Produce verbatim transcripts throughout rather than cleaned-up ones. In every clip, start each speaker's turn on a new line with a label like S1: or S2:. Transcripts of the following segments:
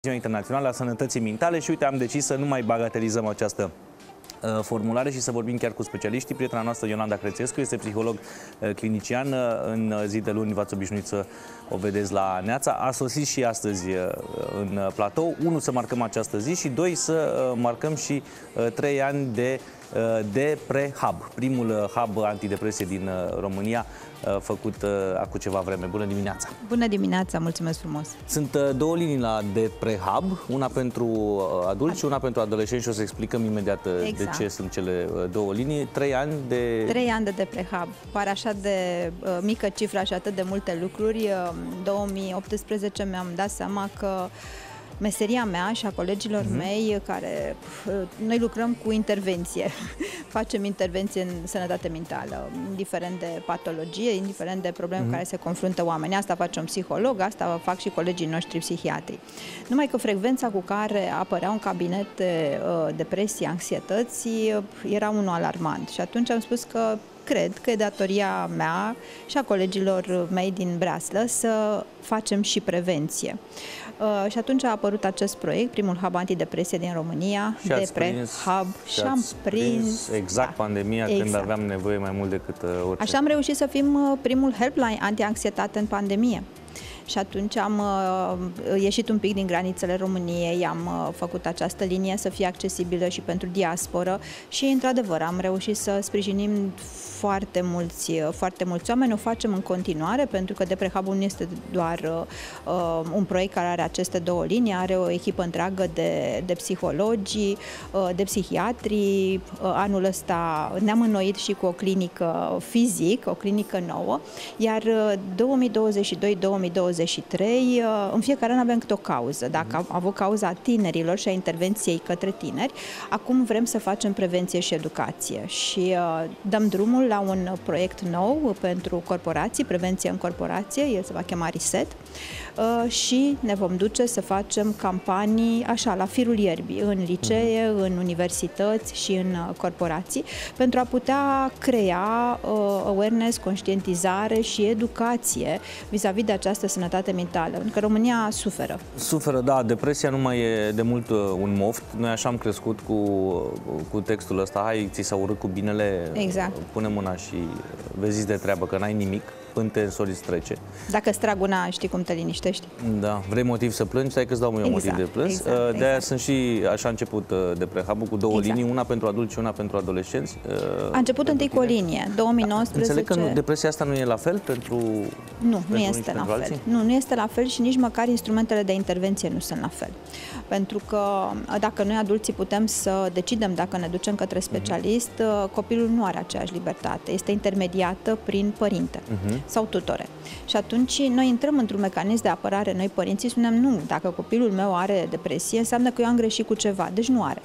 S1: Ziua Internațională a Sănătății Mentale și uite, am decis să nu mai bagatelizăm această uh, formulare și să vorbim chiar cu specialiștii. Prietena noastră, Ionanda Crețescu, este psiholog uh, clinician. Uh, în zi de luni v-ați obișnuit să o vedeți la Neața. A sosit și astăzi uh, în platou. Unu, să marcăm această zi și doi, să uh, marcăm și uh, trei ani de de pre-hub, primul hub antidepresie din România, făcut acum ceva vreme. Bună dimineața!
S2: Bună dimineața, mulțumesc frumos!
S1: Sunt două linii la de pre-hub, una pentru adulți și una pentru adolescenți și o să explicăm imediat exact de ce sunt cele două linii. Trei ani de...
S2: Trei ani de, de pre-hub. Pare așa de uh, mică cifră și atât de multe lucruri. În două mii optsprezece mi-am dat seama că meseria mea și a colegilor mm-hmm. mei, care noi lucrăm cu intervenție, facem intervenție în sănătate mentală, indiferent de patologie, indiferent de probleme mm-hmm. cu care se confruntă oamenii. Asta face un psiholog, asta fac și colegii noștri psihiatri. Numai că frecvența cu care apăreau în cabinet uh, depresii, anxietății, era unul alarmant. Și atunci am spus că cred că e datoria mea și a colegilor mei din Breaslă să facem și prevenție. Uh, și atunci a apărut acest proiect, primul hub antidepresie din România, de pre-hub, și am prins
S1: exact da, pandemia, exact. Când aveam nevoie mai mult decât uh, orice.
S2: Așa am reușit să fim uh, primul helpline anti-anxietate în pandemie. Și atunci am uh, ieșit un pic din granițele României, am uh, făcut această linie să fie accesibilă și pentru diasporă și, într-adevăr, am reușit să sprijinim foarte mulți, foarte mulți oameni. O facem în continuare, pentru că de pre-hub-ul nu este doar uh, un proiect care are aceste două linii, are o echipă întreagă de, de psihologi, uh, de psihiatri. Uh, anul ăsta ne-am înnoit și cu o clinică fizic, o clinică nouă, iar uh, două mii douăzeci și doi două mii douăzeci și trei, uh, în fiecare an avem câte o cauză. Dacă am avut cauza tinerilor și a intervenției către tineri, acum vrem să facem prevenție și educație și uh, dăm drumul la un proiect nou pentru corporații, prevenție în corporație, el se va chema Reset, uh, și ne vom duce să facem campanii așa, la firul ierbii, în licee, mm-hmm. în universități și în uh, corporații, pentru a putea crea uh, awareness, conștientizare și educație vis-a-vis de această sănătate mentală, pentru că România suferă.
S1: Suferă, da, depresia nu mai e de mult uh, un moft. Noi așa am crescut cu, cu textul ăsta, hai, ți s-a urât cu binele,
S2: exact.
S1: Pune mâna și vezi de treabă, că n-ai nimic, până te însoriți trece.
S2: Dacă strag una, știi cum te liniștești.
S1: Da, vrei motiv să plângi, stai că îți dau eu exact, motiv de plâns.
S2: Exact,
S1: de-aia
S2: exact.
S1: sunt și, așa a început de pre-hub cu două exact. linii, una pentru adulți și una pentru adolescenți.
S2: A început întâi cu o linie, două mii nouăsprezece.
S1: Înțeleg că nu, depresia asta nu e la fel pentru
S2: Nu,
S1: pentru
S2: nu este la fel.
S1: Alții?
S2: Nu, nu este la fel și nici măcar instrumentele de intervenție nu sunt la fel. Pentru că dacă noi adulții putem să decidem dacă ne ducem către specialist, uh-huh. copilul nu are aceeași libertate. Este intermediată prin părinte uh-huh. sau tutore. Și atunci noi intrăm într-un mecanism de apărare. Noi părinții spunem, nu, dacă copilul meu are depresie, înseamnă că eu am greșit cu ceva. Deci nu are.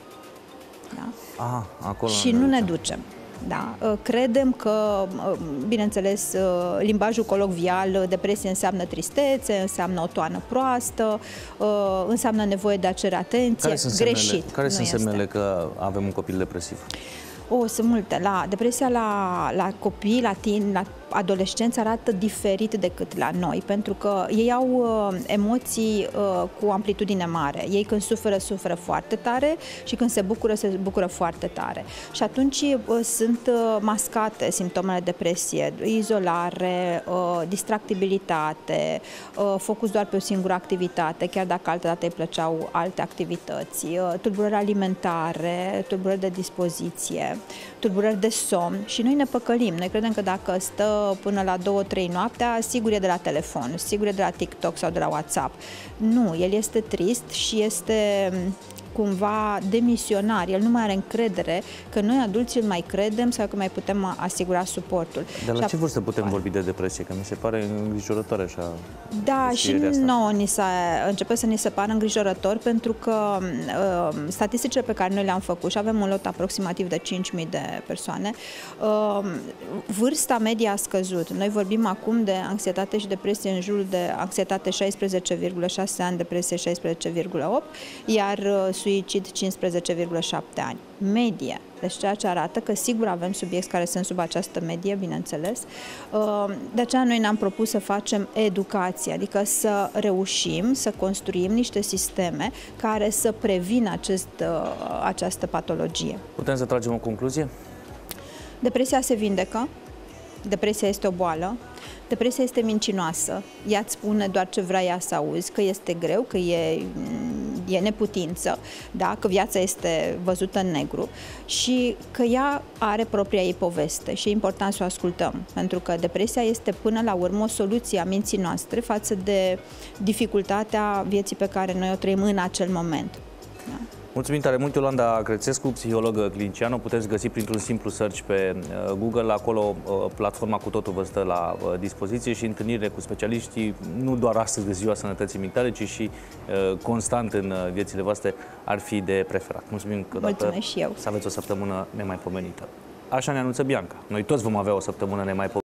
S2: Da?
S1: Aha, acolo
S2: și nu ne ducem. Da. Credem că, bineînțeles, limbajul colocvial, depresie înseamnă tristețe, înseamnă o toană proastă, înseamnă nevoie de a cere atenție,
S1: care sunt
S2: greșit.
S1: Semnele, care sunt semnele că avem un copil depresiv?
S2: O, sunt multe. La, depresia la, la copii, la tine, la adolescenți arată diferit decât la noi, pentru că ei au uh, emoții uh, cu amplitudine mare. Ei când suferă, suferă foarte tare și când se bucură, se bucură foarte tare. Și atunci uh, sunt uh, mascate simptomele depresie, izolare, uh, distractibilitate, uh, focus doar pe o singură activitate, chiar dacă altădată îi plăceau alte activități, uh, tulburări alimentare, tulburări de dispoziție, tulburări de somn și noi ne păcălim. Noi credem că dacă stă până la două trei noaptea, sigur e de la telefon, sigur e de la TikTok sau de la WhatsApp. Nu, el este trist și este cumva demisionar. El nu mai are încredere că noi adulții îl mai credem sau că mai putem asigura suportul.
S1: Dar la ce vârstă putem vorbi de depresie? Că mi se pare îngrijorător așa.
S2: Da, și nouă ni s-a începe să ni se pară îngrijorător, pentru că uh, statisticile pe care noi le-am făcut, și avem un lot aproximativ de cinci mii de persoane, uh, vârsta medie a scăzut. Noi vorbim acum de anxietate și depresie în jurul de anxietate șaisprezece virgulă șase ani, depresie șaisprezece virgulă opt, iar uh, suicid cincisprezece virgulă șapte ani. Medie. Deci ceea ce arată că sigur avem subiecti care sunt sub această medie, bineînțeles. De aceea noi ne-am propus să facem educație, adică să reușim să construim niște sisteme care să prevină acest, această patologie.
S1: Putem să tragem o concluzie?
S2: Depresia se vindecă, depresia este o boală, depresia este mincinoasă, ea îți spune doar ce vrea ea să auzi, că este greu, că e, e neputință, da? Că viața este văzută în negru și că ea are propria ei poveste și e important să o ascultăm, pentru că depresia este până la urmă o soluție a minții noastre față de dificultatea vieții pe care noi o trăim în acel moment. Da?
S1: Mulțumim tare mult, Iolanda Crețescu, psiholog clinician. O puteți găsi printr-un simplu search pe Google. Acolo platforma cu totul vă stă la dispoziție și întâlnirile cu specialiștii, nu doar astăzi de Ziua Sănătății Mentale, ci și constant în viețile voastre, ar fi de preferat. Mulțumim că dată
S2: și eu.
S1: Să aveți o săptămână nemaipomenită. Așa ne anunță Bianca. Noi toți vom avea o săptămână nemaipomenită.